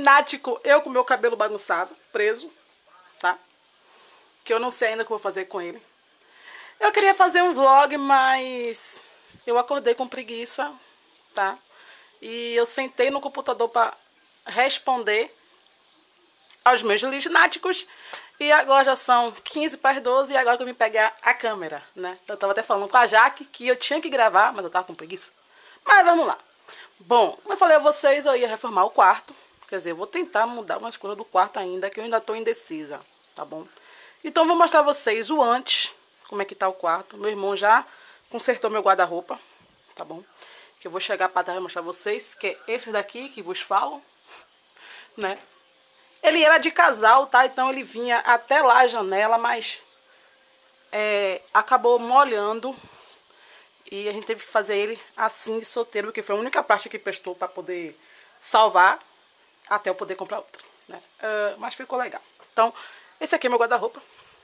lunático, eu com meu cabelo bagunçado, preso, tá? Que eu não sei ainda o que eu vou fazer com ele. Eu queria fazer um vlog, mas eu acordei com preguiça, tá? E eu sentei no computador para responder aos meus lunáticos. E agora já são 15 para as 12 e agora que eu vim pegar a câmera, né? Eu tava até falando com a Jaque que eu tinha que gravar, mas eu tava com preguiça. Mas vamos lá. Bom, como eu falei a vocês, eu ia reformar o quarto. Quer dizer, eu vou tentar mudar umas coisas do quarto ainda, que eu ainda tô indecisa, tá bom? Então eu vou mostrar a vocês o antes, como é que tá o quarto. Meu irmão já consertou meu guarda-roupa, tá bom? Que eu vou chegar para trás e mostrar a vocês, que é esse daqui que vos falo, né? Ele era de casal, tá? Então ele vinha até lá a janela, mas acabou molhando. E a gente teve que fazer ele assim de solteiro, porque foi a única parte que prestou para poder salvar, até eu poder comprar outra, né? Mas ficou legal. Então, esse aqui é meu guarda-roupa.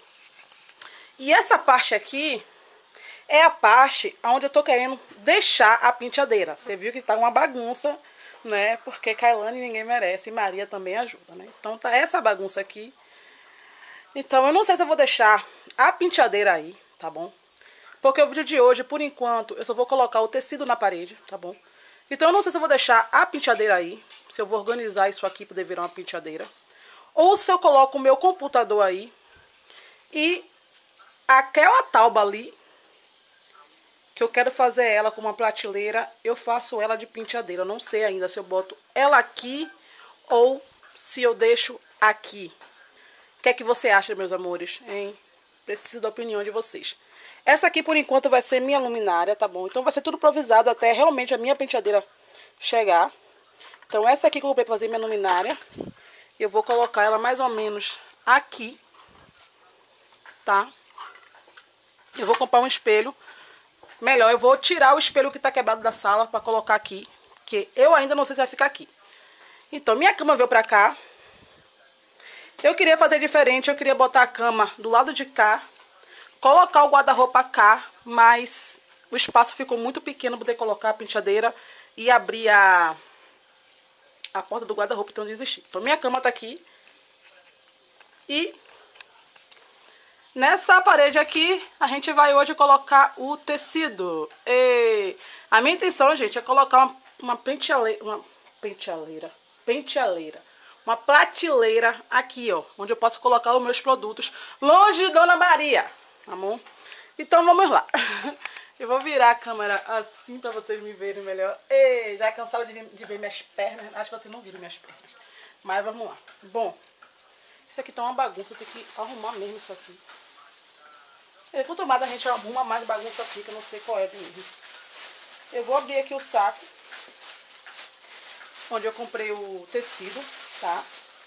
E essa parte aqui é a parte onde eu tô querendo deixar a penteadeira. Você viu que tá uma bagunça, né? Porque Kailane ninguém merece e Maria também ajuda, né? Então tá essa bagunça aqui. Então eu não sei se eu vou deixar a penteadeira aí, tá bom? Porque o vídeo de hoje, por enquanto, eu só vou colocar o tecido na parede, tá bom? Então eu não sei se eu vou deixar a penteadeira aí, se eu vou organizar isso aqui para poder virar uma penteadeira. Ou se eu coloco o meu computador aí e aquela tauba ali, que eu quero fazer ela com uma prateleira, eu faço ela de penteadeira. Eu não sei ainda se eu boto ela aqui ou se eu deixo aqui. O que é que você acha, meus amores, hein? Preciso da opinião de vocês. Essa aqui, por enquanto, vai ser minha luminária, tá bom? Então vai ser tudo improvisado até realmente a minha penteadeira chegar. Então essa aqui que eu comprei pra fazer minha luminária, eu vou colocar ela mais ou menos aqui, tá? Eu vou comprar um espelho. Melhor, eu vou tirar o espelho que tá quebrado da sala pra colocar aqui, porque eu ainda não sei se vai ficar aqui. Então, minha cama veio pra cá. Eu queria fazer diferente, eu queria botar a cama do lado de cá, colocar o guarda-roupa cá, mas o espaço ficou muito pequeno para poder colocar a penteadeira e abrir a porta do guarda-roupa, então eu desisti. Então, minha cama tá aqui. E nessa parede aqui, a gente vai hoje colocar o tecido. E a minha intenção, gente, é colocar uma prateleira aqui, ó, onde eu posso colocar os meus produtos, longe de Dona Maria, tá bom? Então vamos lá. Eu vou virar a câmera assim pra vocês me verem melhor. E já cansaram de ver minhas pernas, acho que vocês não viram minhas pernas, mas vamos lá. Bom, isso aqui tá uma bagunça, eu tenho que arrumar mesmo isso aqui. Quanto mais a gente arruma, mais bagunça fica, não sei qual é mesmo. Eu vou abrir aqui o saco, onde eu comprei o tecido, tá?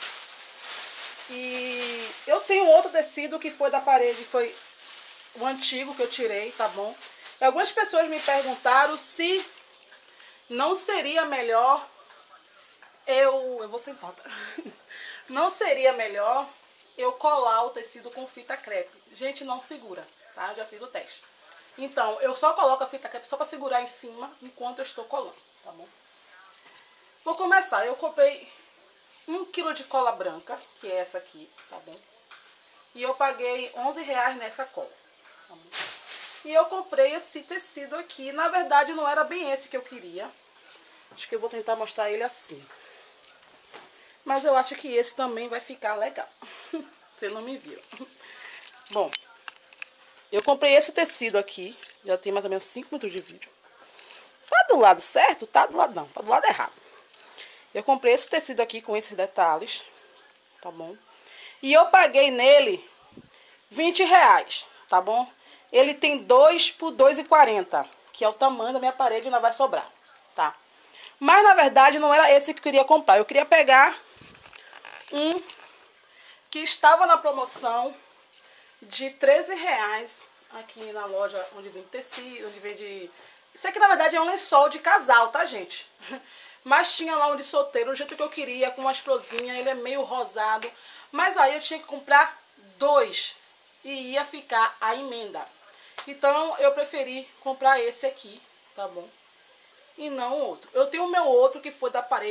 E eu tenho outro tecido que foi da parede, foi o antigo que eu tirei, tá bom? E algumas pessoas me perguntaram se não seria melhor eu vou sentar, tá? Não seria melhor eu colar o tecido com fita crepe. Gente, não segura, tá? Já fiz o teste. Então, eu só coloco a fita crepe só pra segurar em cima enquanto eu estou colando, tá bom? Vou começar. Eu comprei 1 kg de cola branca, que é essa aqui, tá bom? E eu paguei R$11 nessa cola, tá bom? E eu comprei esse tecido aqui. Na verdade, não era bem esse que eu queria. Acho que eu vou tentar mostrar ele assim. Mas eu acho que esse também vai ficar legal. Vocês não me viram. Bom, eu comprei esse tecido aqui. Já tem mais ou menos 5 minutos de vídeo. Tá do lado certo? Tá do lado não, tá do lado errado. Eu comprei esse tecido aqui com esses detalhes, tá bom? E eu paguei nele R$20, tá bom? Ele tem 2 por 2,40, que é o tamanho da minha parede e não vai sobrar, tá? Mas na verdade não era esse que eu queria comprar. Eu queria pegar um que estava na promoção de R$13 aqui na loja onde vende tecido, onde vende... Isso aqui na verdade é um lençol de casal, tá, gente? Mas tinha lá um de solteiro, do jeito que eu queria, com umas florzinhas, ele é meio rosado. Mas aí eu tinha que comprar 2 e ia ficar a emenda. Então eu preferi comprar esse aqui, tá bom? E não o outro. Eu tenho o meu outro que foi da parede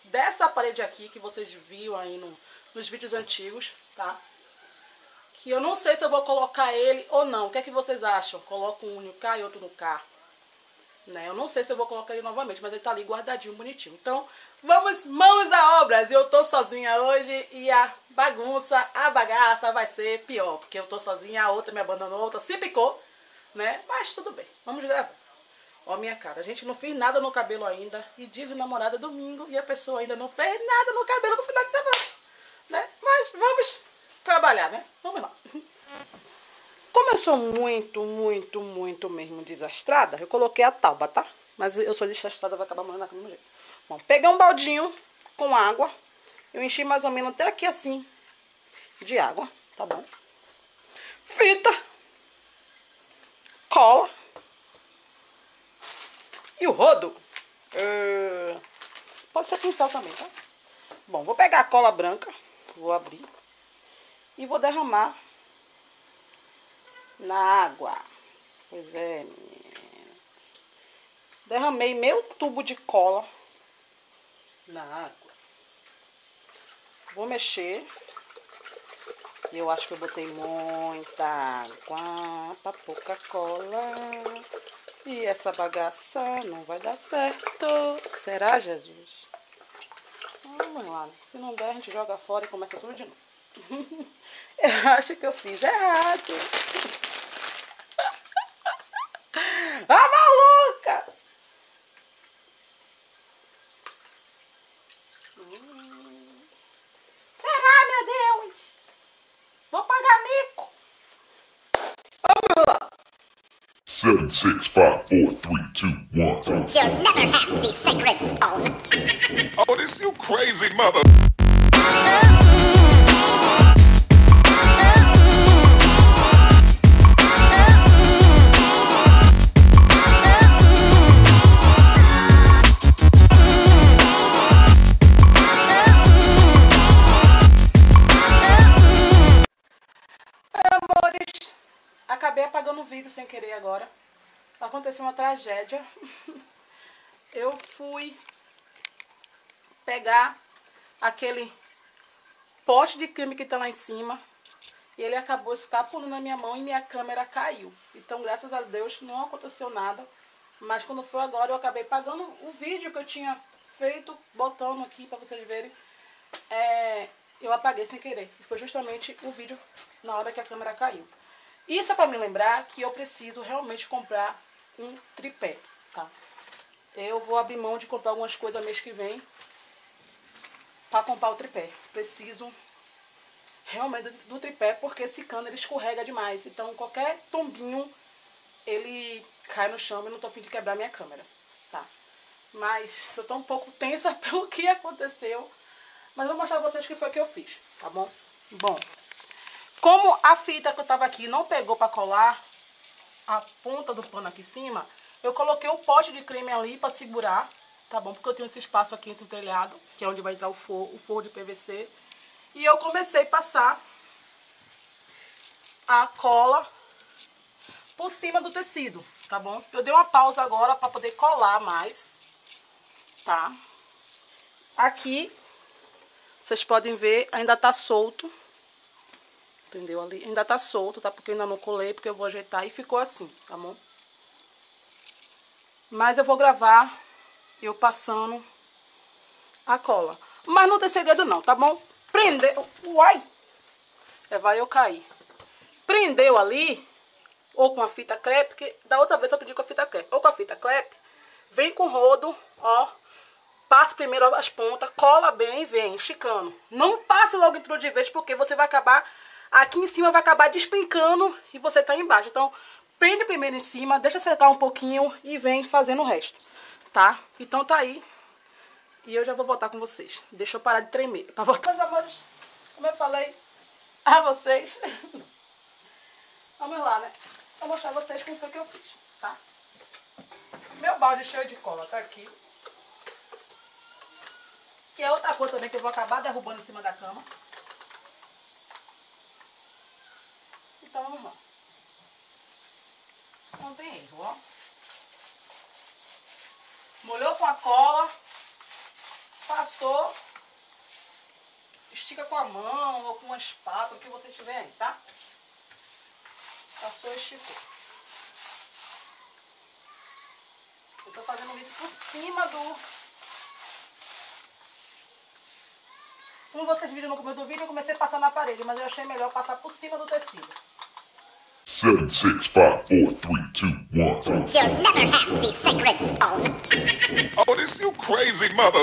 dessa parede aqui, que vocês viram aí nos vídeos antigos, tá? Que eu não sei se eu vou colocar ele ou não. O que é que vocês acham? Coloco um no cá e outro no cá. Né? Eu não sei se eu vou colocar ele novamente, mas ele tá ali guardadinho, bonitinho. Então, vamos, mãos a obras. Eu tô sozinha hoje e a bagunça, a bagaça vai ser pior. Porque eu tô sozinha, a outra me abandonou, a outra se picou, né? Mas tudo bem, vamos gravar. Ó minha cara, a gente não fez nada no cabelo ainda. E dia de namorada domingo e a pessoa ainda não fez nada no cabelo pro final de semana, né? Mas vamos trabalhar, né? Vamos lá. Como eu sou muito mesmo desastrada, eu coloquei a tauba, tá? Mas eu sou desastrada, vai acabar morrendo do mesmo jeito. Bom, peguei um baldinho com água. Eu enchi mais ou menos até aqui assim de água, tá bom? Fita, cola e o rodo. Pode ser pincel também, tá? Bom, vou pegar a cola branca, vou abrir e vou derramar na água. Pois é, menina. Derramei meio tubo de cola na água. Vou mexer. E eu acho que eu botei muita água pra pouca cola. E essa bagaça não vai dar certo. Será, Jesus? Vamos lá. Se não der, a gente joga fora e começa tudo de novo. Eu acho que eu fiz errado. Ah, maluca! Será, meu Deus? Vou pagar mico. Vamos lá. 7, 6, 5, 4, 3, 2, 1. You'll never have the sacred stone. Oh, this you crazy mother. Amores, acabei apagando o vídeo sem querer agora. Aconteceu uma tragédia. Eu fui pegar aquele pote de creme que tá lá em cima e ele acabou escapulando na minha mão e minha câmera caiu. Então, graças a Deus, não aconteceu nada. Mas quando foi agora, eu acabei apagando o vídeo que eu tinha feito, botando aqui pra vocês verem. Eu apaguei sem querer. E foi justamente o vídeo na hora que a câmera caiu. Isso é pra me lembrar que eu preciso realmente comprar um tripé, tá? Eu vou abrir mão de comprar algumas coisas mês que vem pra comprar o tripé. Preciso realmente do tripé, porque esse cano ele escorrega demais. Então qualquer tombinho ele cai no chão e eu não tô a fim de quebrar minha câmera, tá? Mas eu tô um pouco tensa pelo que aconteceu. Mas eu vou mostrar pra vocês o que foi que eu fiz, tá bom? Bom, como a fita que eu tava aqui não pegou pra colar a ponta do pano aqui em cima, eu coloquei o pote de creme ali pra segurar, tá bom? Porque eu tenho esse espaço aqui entre o telhado, que é onde vai entrar o forro de PVC. E eu comecei a passar a cola por cima do tecido, tá bom? Eu dei uma pausa agora pra poder colar mais, tá? Aqui, vocês podem ver, ainda tá solto. Entendeu? Ali ainda tá solto, tá? Porque eu ainda não colei, porque eu vou ajeitar e ficou assim, tá bom? Mas eu vou gravar eu passando a cola. Mas não tem segredo não, tá bom? Prendeu... Uai! Vai eu cair. Prendeu ali, ou com a fita crepe, porque da outra vez eu pedi com a fita crepe. Ou com a fita crepe, vem com o rodo, ó. Passe primeiro as pontas, cola bem e vem esticando. Não passe logo em tudo de vez, porque você vai acabar... Aqui em cima vai acabar despencando e você tá embaixo. Então, prende primeiro em cima, deixa secar um pouquinho e vem fazendo o resto, tá? Então tá aí. E eu já vou voltar com vocês. Deixa eu parar de tremer pra voltar. Meus amores, como eu falei a vocês... Vamos lá, né? Vou mostrar a vocês como foi que eu fiz, tá? Meu balde cheio de cola tá aqui. Que é outra coisa também que eu vou acabar derrubando em cima da cama. Então vamos lá. Não tem erro, ó. Molhou com a cola. Passou, estica com a mão ou com uma espátula, o que você tiver aí, tá? Passou, esticou. Eu tô fazendo isso por cima do... Como vocês viram no começo do vídeo, eu comecei a passar na parede, mas eu achei melhor passar por cima do tecido. 7, 6, 5, 4, 3, 2, 1. You'll never have the sacred stone. Oh, this you crazy mother.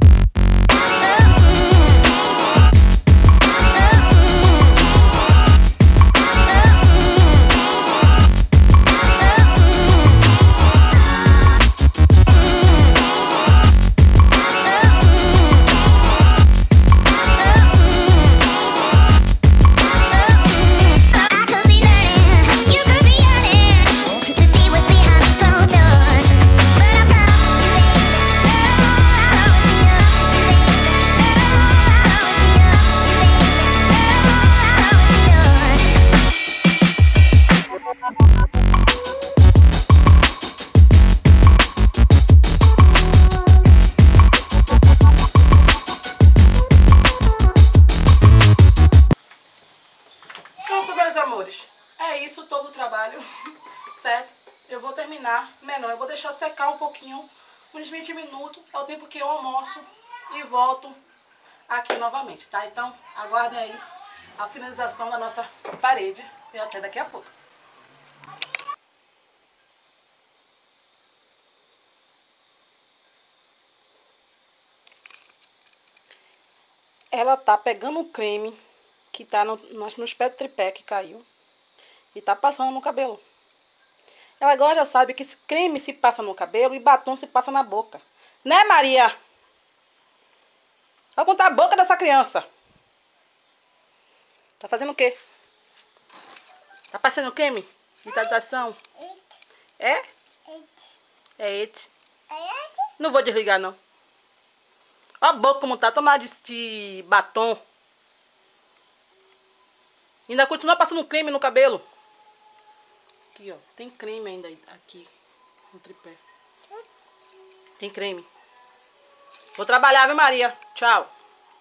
É isso todo o trabalho, certo? Eu vou terminar menor, eu vou deixar secar um pouquinho, uns 20 minutos, é o tempo que eu almoço e volto aqui novamente, tá? Então, aguardem aí a finalização da nossa parede e até daqui a pouco. Ela tá pegando o creme que tá nos pés do tripé que caiu e tá passando no cabelo. Ela agora já sabe que esse creme se passa no cabelo e batom se passa na boca. Né, Maria? Olha contar a boca dessa criança. Tá fazendo o quê? Tá passando creme? Hidratação? É? É esse. Não vou desligar, não. Olha a boca como tá. Toma de batom. Ainda continua passando creme no cabelo. Aqui, ó. Tem creme ainda aqui no tripé. Tem creme. Vou trabalhar, viu, Maria? Tchau.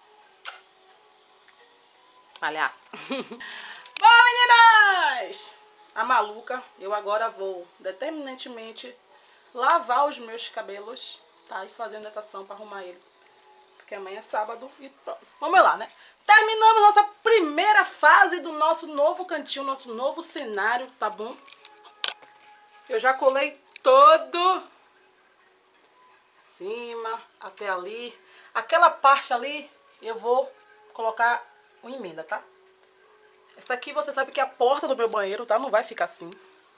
Palhaça. Bom, meninas! A maluca, eu agora vou determinantemente lavar os meus cabelos, tá? E fazer uma hidratação pra arrumar ele. Porque amanhã é sábado e pronto. Vamos lá, né? Terminamos nossa primeira fase do nosso novo cantinho, nosso novo cenário, tá bom? Eu já colei todo cima até ali. Aquela parte ali eu vou colocar uma emenda, tá? Essa aqui você sabe que é a porta do meu banheiro, tá? Não vai ficar assim.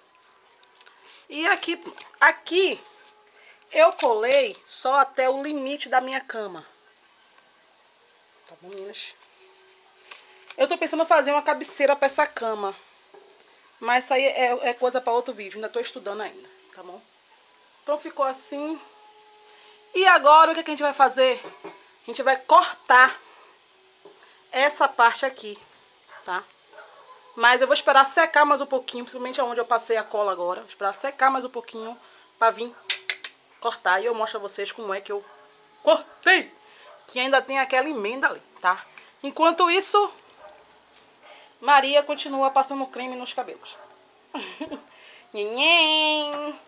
E aqui eu colei só até o limite da minha cama. Tá bom, meninas? Eu tô pensando em fazer uma cabeceira pra essa cama. Mas isso aí é coisa pra outro vídeo. Ainda tô estudando ainda, tá bom? Então ficou assim. E agora o que a gente vai fazer? A gente vai cortar essa parte aqui, tá? Mas eu vou esperar secar mais um pouquinho, principalmente onde eu passei a cola agora. Vou esperar secar mais um pouquinho pra vir cortar. E eu mostro a vocês como é que eu cortei. Que ainda tem aquela emenda ali, tá? Enquanto isso, Maria continua passando creme nos cabelos. Neném.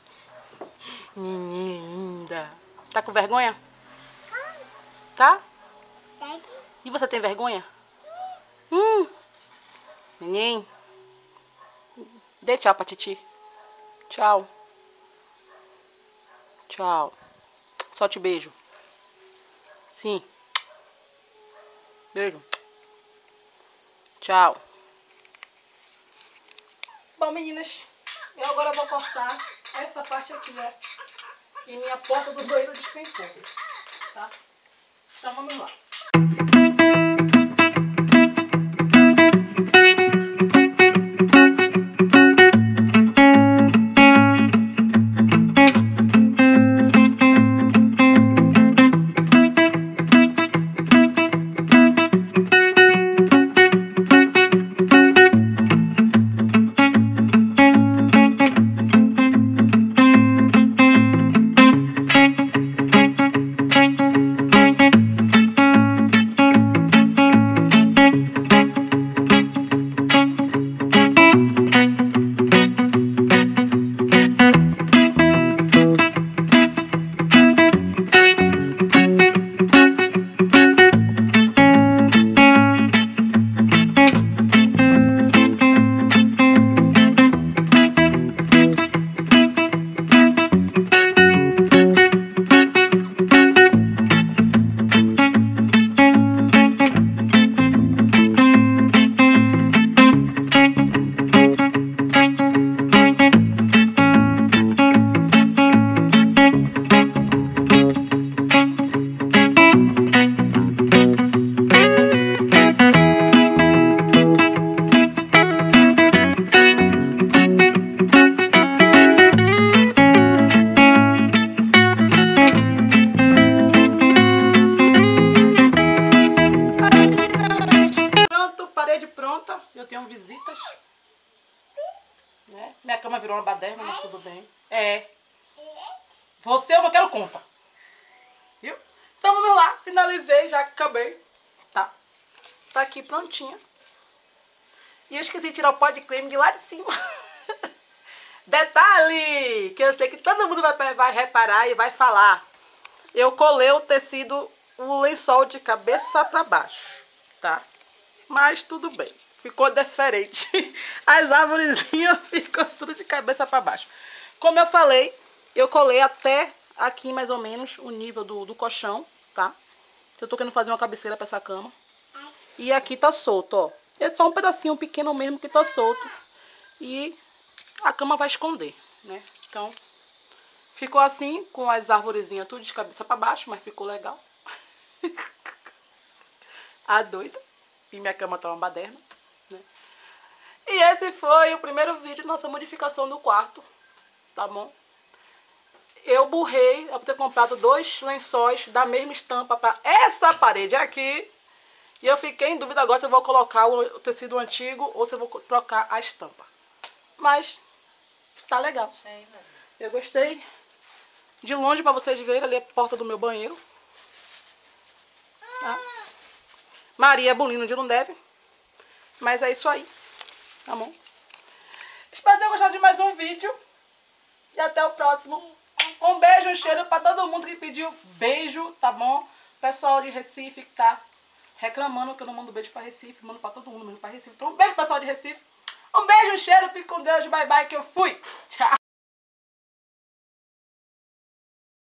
Neném linda. Tá com vergonha? Tá? E você tem vergonha? Neném. Dê tchau pra titi. Tchau. Tchau. Solte beijo. Sim. Beijo. Tchau. Bom, meninas, eu agora vou cortar essa parte aqui, ó. E minha porta do banheiro despencou, tá? Então vamos lá. visitas. Né? Minha cama virou uma baderna, mas tudo bem. Você eu não quero conta. Viu? Então vamos lá, finalizei, já acabei. Tá? Tá aqui prontinha. E eu esqueci de tirar o pó de creme de lá de cima. Detalhe! Que eu sei que todo mundo vai reparar e vai falar. Eu colei o tecido, o lençol de cabeça pra baixo. Tá? Mas tudo bem. Ficou diferente. As árvorezinhas ficam tudo de cabeça pra baixo. Como eu falei, eu colei até aqui mais ou menos o nível do colchão, tá? Eu tô querendo fazer uma cabeceira pra essa cama. E aqui tá solto, ó. É só um pedacinho pequeno mesmo que tá solto. E a cama vai esconder, né? Então, ficou assim, com as arvorezinhas tudo de cabeça pra baixo, mas ficou legal. A doida. E minha cama tá uma baderna, né? E esse foi o primeiro vídeo de nossa modificação do quarto, tá bom? Eu burrei, eu vou ter comprado 2 lençóis da mesma estampa para essa parede aqui. E eu fiquei em dúvida agora se eu vou colocar o tecido antigo ou se eu vou trocar a estampa. Mas tá legal. Eu gostei. De longe para vocês verem, ali é a porta do meu banheiro. Tá? Maria Bolino de não deve. Mas é isso aí. Tá bom? Espero que tenham gostado de mais um vídeo. E até o próximo. Um beijo, um cheiro pra todo mundo que pediu beijo, tá bom? Pessoal de Recife que tá reclamando que eu não mando beijo pra Recife. Mando pra todo mundo, mando pra Recife. Então um beijo, pessoal de Recife. Um beijo, um cheiro. Fique com Deus. Bye, bye, que eu fui.